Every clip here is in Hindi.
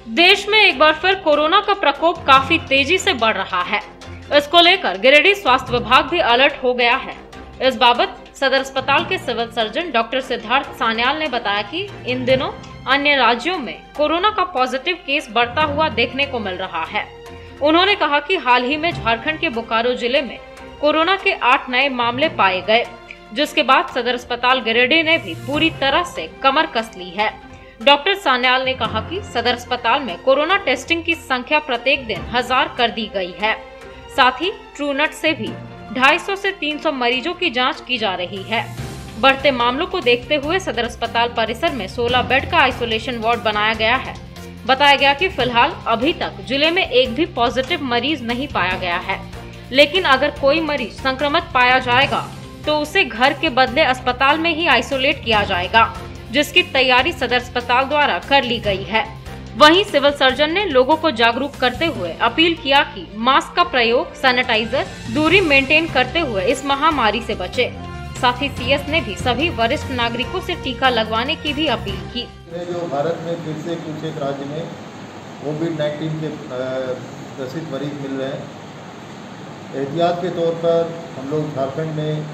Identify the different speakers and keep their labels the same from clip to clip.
Speaker 1: देश में एक बार फिर कोरोना का प्रकोप काफी तेजी से बढ़ रहा है। इसको लेकर गिरिडीह स्वास्थ्य विभाग भी अलर्ट हो गया है। इस बाबत सदर अस्पताल के civil surgeon doctor Siddharth Sanyal ने बताया कि इन दिनों अन्य राज्यों में कोरोना का पॉजिटिव केस बढ़ता हुआ देखने को मिल रहा है। उन्होंने कहा कि हाल ही में झारखंड के बोकारो जिले में कोरोना के 8 नए मामले पाए गए, जिसके बाद सदर अस्पताल गिरिडीह ने भी पूरी तरह से कमर कस ली है। डॉक्टर सान्याल ने कहा कि सदर अस्पताल में कोरोना टेस्टिंग की संख्या प्रत्येक दिन 1000 कर दी गई है। साथ ही ट्रूनेट से भी 250 से 300 मरीजों की जांच की जा रही है। बढ़ते मामलों को देखते हुए सदर अस्पताल परिसर में 16 बेड का आइसोलेशन वार्ड बनाया गया है। बताया गया कि फिलहाल अभी तक जिले में एक भी पॉजिटिव मरीज नहीं पाया गया है, लेकिन अगर कोई मरीज संक्रमित पाया जाएगा तो उसे घर के बदले अस्पताल में ही आइसोलेट किया जाएगा, जिसकी तैयारी सदर अस्पताल द्वारा कर ली गई है। वहीं सिविल सर्जन ने लोगों को जागरूक करते हुए अपील किया कि मास्क का प्रयोग, सैनिटाइजर, दूरी मेंटेन करते हुए इस महामारी से बचे। साथ ही सीएस ने भी सभी वरिष्ठ नागरिकों से टीका लगवाने की भी अपील की।
Speaker 2: जो भारत में फिर से कुछ एक राज्य में कोविड-19 के ग्रसित मरीज मिल रहे हैं, एहतियात के तौर पर हम लोग झारखंड में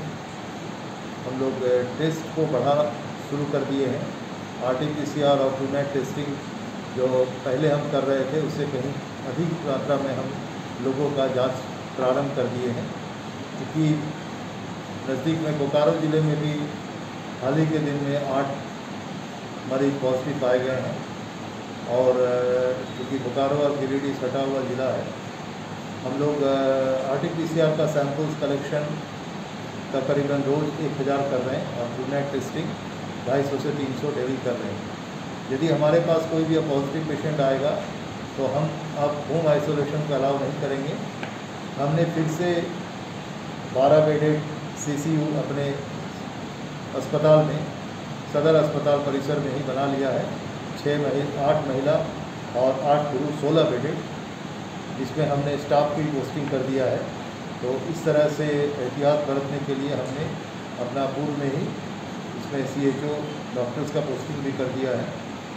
Speaker 2: टेस्ट को बढ़ाना शुरू कर दिए हैं। RT-PCR और ट्रूनेट टेस्टिंग जो पहले हम कर रहे थे उससे कहीं अधिक मात्रा में हम लोगों का जांच प्रारंभ कर दिए हैं, क्योंकि नज़दीक में बोकारो ज़िले में भी हाल ही के दिन में 8 मरीज पॉजिटिव पाए गए हैं। और क्योंकि बोकारो और गिरिडीह सटा हुआ ज़िला है, हम लोग RT-PCR का सैंपल्स कलेक्शन तकरीबन रोज़ 1000 कर रहे हैं और ट्रूनेट टेस्टिंग 250 से 300 डेली कर रहे हैं। यदि हमारे पास कोई भी पॉजिटिव पेशेंट आएगा तो हम अब होम आइसोलेशन का अलाउ नहीं करेंगे। हमने फिर से 12 बेडेड CCU अपने अस्पताल में, सदर अस्पताल परिसर में ही बना लिया है। 8 महिला और 8 पुरुष 16 बेडेड, जिसमें हमने स्टाफ की पोस्टिंग कर दिया है। तो इस तरह से एहतियात बरतने के लिए हमने अपना पूर्व में ही इसमें CHO डॉक्टर्स का पोस्टिंग भी कर दिया है।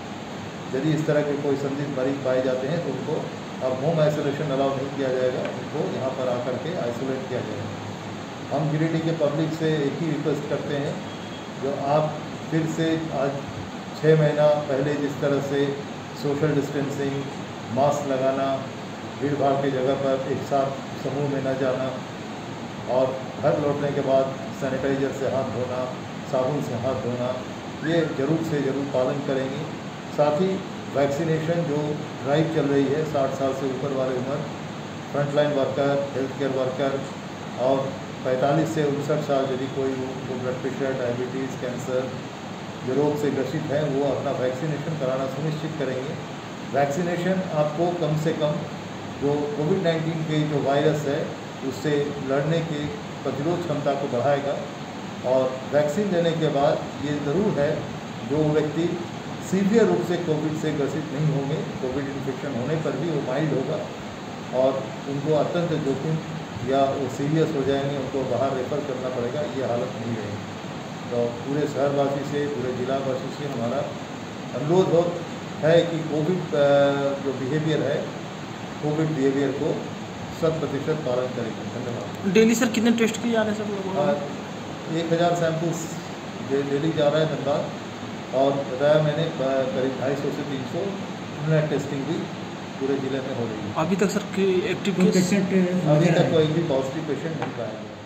Speaker 2: यदि इस तरह के कोई संदिग्ध मरीज पाए जाते हैं तो उनको अब होम आइसोलेशन अलाउ नहीं किया जाएगा, उनको यहाँ पर आकर के आइसोलेट किया जाएगा। हम गिरिडीह के पब्लिक से एक ही रिक्वेस्ट करते हैं, जो आप फिर से आज 6 महीना पहले जिस तरह से सोशल डिस्टेंसिंग, मास्क लगाना, भीड़ भाड़ की जगह पर एक साथ समूह में न जाना और घर लौटने के बाद सैनिटाइजर से हाथ धोना, साबुन से हाथ धोना, ये ज़रूर से ज़रूर पालन करेंगे। साथ ही वैक्सीनेशन जो ड्राइव चल रही है, 60 साल से ऊपर वाले उम्र, frontline worker, health care worker और 45 से 59 साल यदि कोई वो ब्लड प्रेशर, डायबिटीज़, कैंसर जो रोग से ग्रसित हैं, वो अपना वैक्सीनेशन कराना सुनिश्चित करेंगे। वैक्सीनेशन आपको कम से कम जो कोविड-19 के जो वायरस है उससे लड़ने की प्रतिरोध क्षमता को बढ़ाएगा। और वैक्सीन लेने के बाद ये ज़रूर है, जो व्यक्ति सीवियर रूप से कोविड से ग्रसित नहीं होंगे, कोविड इन्फेक्शन होने पर भी वो माइल्ड होगा और उनको अत्यंत जोखिम या वो सीरियस हो जाएंगे, उनको बाहर रेफर करना पड़ेगा, ये हालत नहीं रहेगी। तो पूरे शहरवासी से, पूरे जिलावासी से हमारा अनुरोध है कि कोविड जो बिहेवियर है, कोविड बिहेवियर को 100% पालन करेंगे। धन्यवाद।
Speaker 3: डेली सर कितने टेस्ट किए जा रहे हैं सब लोगों?
Speaker 2: 1000 सैंपल्स डेली जा रहा है धनबाद, और बताया मैंने करीब 250 से 300 ट्रूनेट टेस्टिंग भी पूरे ज़िले में हो रही है।
Speaker 3: अभी तक सर एक्टिव
Speaker 2: अभी तक कोई भी पॉजिटिव पेशेंट नहीं पाया गया।